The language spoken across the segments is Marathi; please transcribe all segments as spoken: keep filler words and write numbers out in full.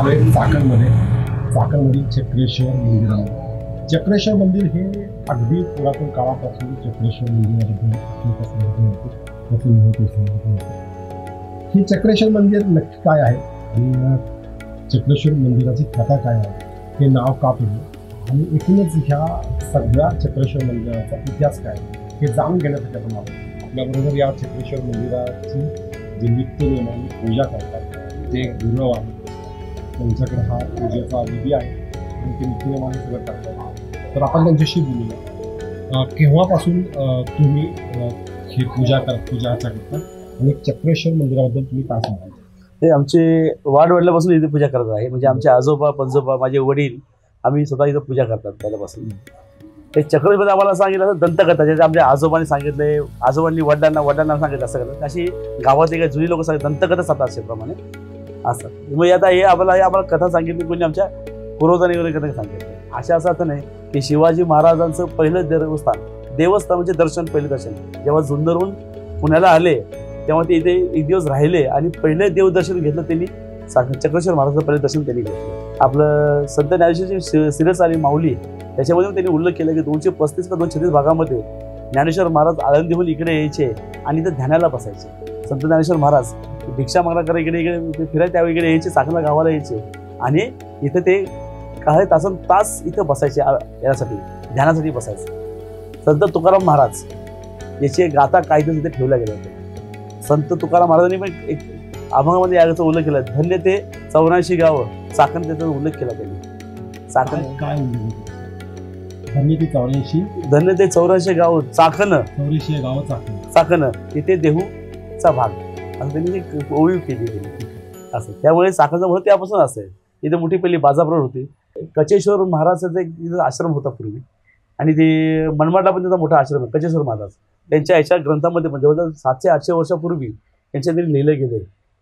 आलोय चाकणमध्ये चाकणमधील चक्रेश्वर मंदिरामध्ये। चक्रेश्वर मंदिर हे अगदी पुरातन काळापासून चक्रेश्वर मंदिराबद्दल हे चक्रेश्वर मंदिर नक्की काय आहे आणि चक्रेश्वर मंदिराची कथा काय आहे, हे नाव का पडलं आणि एकूणच ह्या सगळ्या चक्रेश्वर मंदिराचा इतिहास काय हे जाणून घेण्यासाठी आपण आलो। आपल्याबरोबर या चक्रेश्वर मंदिराची जे नित्यनेमाने पूजा करतात ते गुरव आहे, त्यांच्याकडे हा पूजेचा विधी आहे आणि ते नित्यनेमाने सगळं करतात। तर आपण त्यांच्याशी बोलूया, केव्हापासून तुम्ही ही पूजा कर पूजा अर्चा करता आणि चक्रेश्वर मंदिराबद्दल तुम्ही काय सांगाल? हे आमचे वाडवडिलापासून इथे पूजा करत आहे, म्हणजे आमचे आजोबा पंजोबा माझे वडील आम्ही स्वतः इथं पूजा करतात पहिल्यापासून। ते चक्रेश्वर आम्हाला सांगितलं असं दंतकथा, ज्याच्या आमच्या आजोबांनी सांगितले, आजोबांनी वडिलांना वडिलांना सांगितलं असं करत अशी गावातली काही जुनी लोक सांगतात दंतकथा साता असेप्रमाणे असं। मग आता हे आम्हाला हे आम्हाला कथा सांगितली कोणी आमच्या पूर्वजांनी वगैरे कथा सांगितली। अशा असं अर्थ नाही की शिवाजी महाराजांचं पहिलं देवस्थान देवस्थान म्हणजे दर्शन पहिलं दर्शन जेव्हा जुन्नरहून पुण्याला आले तेव्हा ते इथे एक दिवस राहिले आणि पहिले देवदर्शन घेतलं त्यांनी चक्रेश्वर महाराजांचं पहिलं दर्शन त्यांनी घेतलं। आपलं संत ज्ञानेश्वरची सिरियस आली माऊली त्याच्यामध्ये त्यांनी उल्लेख केला की दोनशे पस्तीस का दोनशे छत्तीस भागामध्ये ज्ञानेश्वर महाराज आळंदीहून इकडे यायचे आणि इथं ध्यानाला बसायचे। संत ज्ञानेश्वर महाराज भिक्षा मागण्याकडे इकडे इकडे फिरायचे त्यावेळी इकडे यायचे, चाकणला गावाला यायचे आणि इथं ते काही तासन तास इथं बसायचे, यासाठी ध्यानासाठी बसायचे। संत तुकाराम महाराज याची गाथा काहीतरी इथे ठेवल्या गेल्या होत्या। संत तुकाराम महाराजांनी पण एक अभंगामध्ये याचा उल्लेख केला, धन्य ते चौऱ्याऐंशी गाव चाकण, त्याचा उल्लेख केला त्यांनी। चाकण काय धन्य ते चौऱ्याऐंशी धन्य ते चौऱ्याऐंशी गाव चाकण चौऱ्याऐंशी गाव चाकण चाकण इथे देहूचा भाग असं त्यांनी एक ओळी केली गेली असं। त्यामुळे चाकणचं महत्व त्यापासून असेल। इथे मोठी पहिली बाजारपेठ होती। कचेश्वर महाराजांचा एक आश्रम होता पूर्वी आणि ते मनमाडला पण त्याचा मोठा आश्रम आहे कचेश्वर महाराज। त्यांच्या याच्या ग्रंथामध्ये पण जवळजवळ सातशे आठशे वर्षापूर्वी त्यांच्या तरी लिहिलं गेलं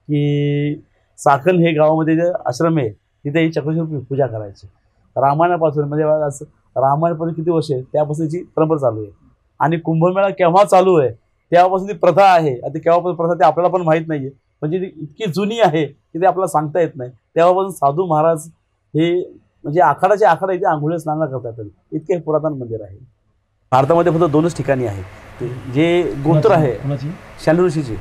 की चाकण हे गावामध्ये जे आश्रम आहे तिथे ही चक्रेश्वर पूजा करायची। रामायणापासून म्हणजे असं रामायणापासून किती वर्ष आहे त्यापासूनची परंपरा चालू आहे आणि कुंभमेळा केव्हा चालू आहे तेव्हापासून ती प्रथा आहे। आता केव्हापासून प्रथा ते आपल्याला पण माहीत नाही आहे, म्हणजे ती इतकी जुनी आहे की ते आपल्याला सांगता येत नाही। तेव्हापासून साधू महाराज हे म्हणजे आखाडाचे आखाडा इथे आंघोळी स्नान करतात, इतके पुरातन मंदिर आहे। भारतामध्ये फक्त दोनच ठिकाणी आहे जे गोत्र आहे शांडी ऋषीचे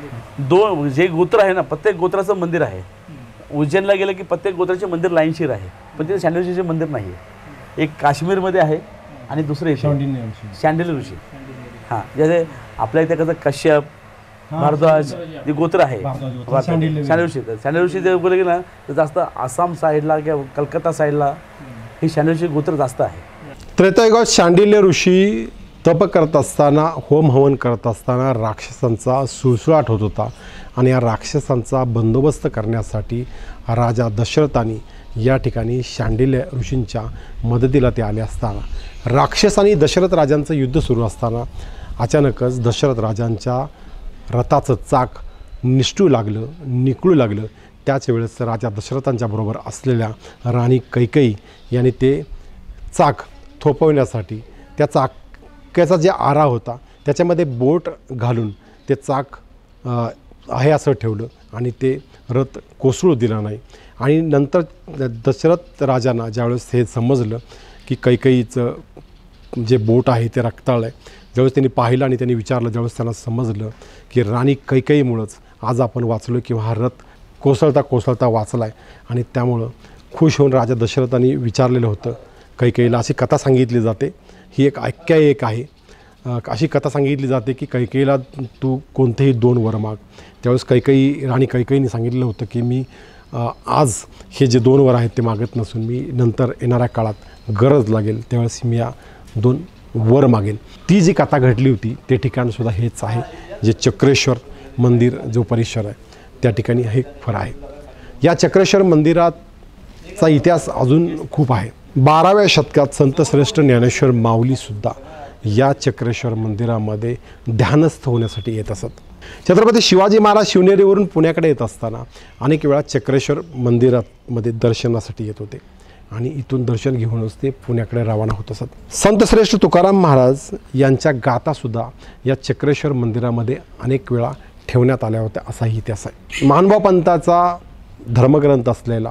दोन जे गोत्र आहे ना, प्रत्येक गोत्राचं मंदिर आहे। उज्जैनला गेलं की प्रत्येक गोत्राचे मंदिर लाईनशीर आहे, पण तिथे शांडी ऋषीचे मंदिर नाही आहे। एक काश्मीरमध्ये आहे आणि दुसरे शांडिल्य ऋषी, हां ज्याचे आपल्या इथे कसं कश्यप भारद्वाज जे गोत्र आहे शांडिल्य ऋषी। शांडिल्य ऋषी जर बोलले गेलं तर जास्त आसाम साईडला किंवा कलकत्ता साईडला हे शांडिल्य ऋषी गोत्र जास्त आहे। त्रेतायुगात शांडिल्य ऋषी तप करत असताना, होम हवन करत असताना राक्षसांचा सुळसुळाट होत होता आणि या राक्षसांचा बंदोबस्त करण्यासाठी राजा दशरथानी या ठिकाणी शांडिल्य ऋषींच्या मदतीला ते आले असताना राक्षस आणि दशरथ राजांचं युद्ध सुरू असताना अचानकच दशरथ राजांच्या रथाचं चाक निष्ठू लागलं निकळू लागलं। त्याच वेळेस राजा दशरथांच्या बरोबर असलेल्या राणी कैकेयी यांनी ते चाक थोपवण्यासाठी त्या चाक्याचा जे आरा होता त्याच्यामध्ये बोट घालून ते चाक आहे असं ठेवलं आणि ते रथ कोसळू दिला नाही। आणि नंतर दशरथ राजांना ज्यावेळेस हे समजलं की कैकेयीचं जे बोट आहे ते रक्ताळ आहे, ज्यावेळेस त्यांनी पाहिलं आणि त्यांनी विचारलं, ज्यावेळेस त्यांना समजलं की राणी कैकेयीमुळंच आज आपण वाचलो किंवा हा रथ कोसळता कोसळता वाचला आहे आणि त्यामुळं खुश होऊन राजा दशरथांनी विचारलेलं होतं कैकेयीला। अशी कथा सांगितली जाते, ही एक आख्यायिक आहे। अशी कथा सांगितली जाते की कैकेयीला तू कोणतेही दोन वर माग। त्यावेळेस कैकेयी राणी कैकेयीने सांगितलं होतं की मी आज हे जे दोन वर आहेत ते मागत नसून मी नंतर येणाऱ्या काळात गरज लागेल त्यावेळेस मी या दोन वर मागेल। ती जी कथा घडली होती ते ठिकाणसुद्धा हेच आहे, जे चक्रेश्वर मंदिर जो परिसर आहे त्या ठिकाणी हे फर आहे। या चक्रेश्वर मंदिराचा इतिहास अजून खूप आहे। बाराव्या शतकात संतश्रेष्ठ ज्ञानेश्वर माऊलीसुद्धा या चक्रेश्वर मंदिरामध्ये ध्यानस्थ होण्यासाठी येत असत। छत्रपती शिवाजी महाराज शिवनेरीवरून पुण्याकडे येत असताना अनेक वेळा चक्रेश्वर मंदिरामध्ये दर्शनासाठी येत होते आणि इथून दर्शन घेऊनच ते पुण्याकडे रवाना होत असत। संतश्रेष्ठ तुकाराम महाराज यांच्या गाथासुद्धा या चक्रेश्वर मंदिरामध्ये अनेक वेळा ठेवण्यात आल्या होत्या असाही इतिहास आहे। महानुभाव पंथाचा धर्मग्रंथ असलेला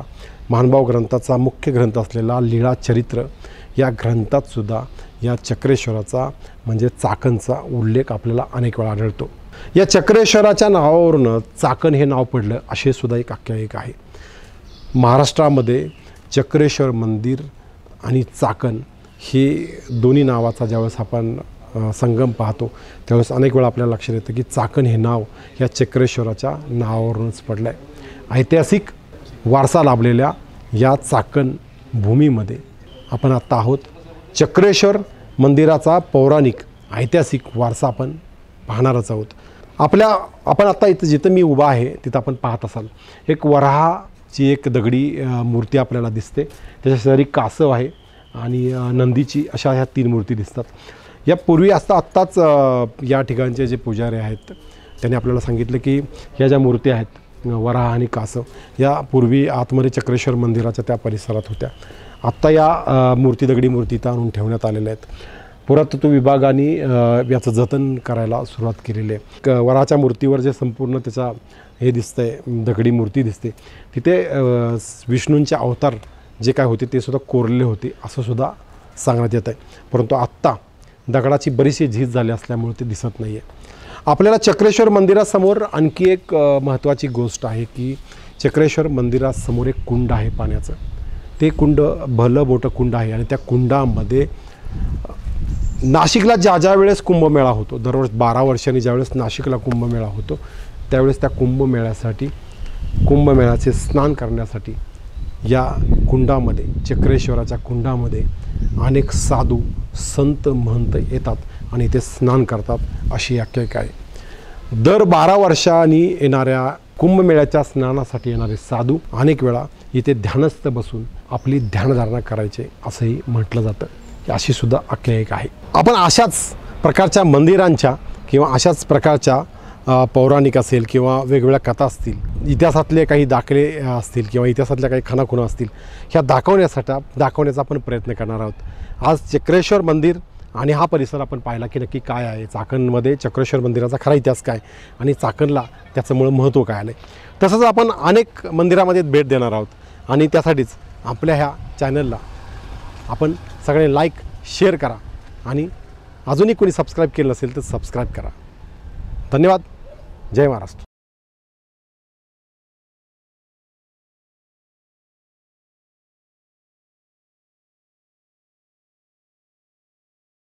महानुभाव ग्रंथाचा मुख्य ग्रंथ असलेला लीळा चरित्र या ग्रंथातसुद्धा या चक्रेश्वराचा म्हणजे चाकणचा उल्लेख आपल्याला अनेक वेळा आढळतो. या चक्रेश्वराच्या नावावरून चाकण हे नाव पडलं असे सुद्धा एक आख्यायिका आहे. महाराष्ट्रामध्ये चक्रेश्वर मंदिर आणि चाकण हे दोन्ही नावाचा ज्यावेळेस आपण संगम पाहतो त्यावेळेस अनेक वेळा आपल्याला लक्षात येतं की चाकण हे नाव या चक्रेश्वराच्या नावावरूनच पडलं आहे. ऐतिहासिक वारसा लाभलेल्या या चाकण भूमीमध्ये आपण आत्ता आहोत. चक्रेश्वर मंदिराचा पौराणिक ऐतिहासिक वारसा आपण पाहणारच आहोत. आपल्या आपण आत्ता इथं जिथं मी उभा आहे तिथं आपण पाहत असाल एक वराहाची एक दगडी मूर्ती आपल्याला दिसते. त्याच्या शेजारी कासव आहे आणि नंदीची अशा ह्या तीन मूर्ती दिसतात. यापूर्वी असता आत्ताच या ठिकाणचे जे पुजारी आहेत त्यांनी आपल्याला सांगितलं की ह्या ज्या मूर्ती आहेत वराह आणि कासव या पूर्वी आतमध्ये चक्रेश्वर मंदिराच्या त्या परिसरात होत्या. आत्ता या मूर्ती दगडी मूर्ती इथं आणून ठेवण्यात आलेल्या आहेत. पुरातत्व विभागाने याचं जतन करायला सुरुवात केलेली आहे. वराच्या मूर्तीवर जे संपूर्ण त्याचा हे दिसतं आहे दगडी मूर्ती दिसते तिथे विष्णूंचे अवतार जे काय होते ते सुद्धा कोरलेले होते असं सुद्धा सांगण्यात येत आहे. परंतु आत्ता दगडाची बरीचशी झीज झाली असल्यामुळे ते दिसत नाही आहे. आपल्याला चक्रेश्वर मंदिरासमोर आणखी एक महत्त्वाची गोष्ट आहे की चक्रेश्वर मंदिरासमोर एक कुंड आहे पाण्याचं. ते कुंड भलं मोठं कुंड आहे आणि त्या कुंडामध्ये नाशिकला ज्या ज्या वेळेस कुंभमेळा होतो दररोज बारा वर्षांनी ज्यावेळेस नाशिकला कुंभमेळा होतो त्यावेळेस त्या कुंभमेळ्यासाठी कुंभमेळ्याचे स्नान करण्यासाठी या कुंडामध्ये चक्रेश्वराच्या कुंडामध्ये अनेक साधू संत महंत येतात आणि ते स्नान करतात अशी आख्यायिका आहे. दर बारा वर्षांनी येणाऱ्या कुंभमेळ्याच्या स्नानासाठी येणारे साधू अनेक वेळा इथे ध्यानस्थ बसून आपली ध्यानधारणा करायचे असंही म्हटलं जातं. अशी सुद्धा आख्यायिका आहे. आपण अशाच प्रकारच्या मंदिरांच्या किंवा अशाच प्रकारच्या पौराणिक असेल किंवा वेगवेगळ्या कथा असतील इतिहासातले काही दाखले असतील किंवा इतिहासातल्या काही खानाखुणा असतील ह्या दाखवण्यासाठी दाखवण्याचा आपण प्रयत्न करणार आहोत. आज चक्रेश्वर मंदिर आणि हा परिसर आपण पाहिला की नक्की काय आहे चाकणमध्ये चक्रेश्वर मंदिराचा खरा इतिहास काय आणि चाकणला त्याच्यामुळं महत्त्व काय आलं आहे. तसंच आपण अनेक मंदिरामध्ये भेट देणार आहोत आणि त्यासाठीच आपल्या ह्या चॅनलला आपण सगळे लाईक शेअर करा आणि अजूनही कोणी सबस्क्राईब केलं नसेल तर सबस्क्राईब करा. धन्यवाद. जय महाराष्ट्र.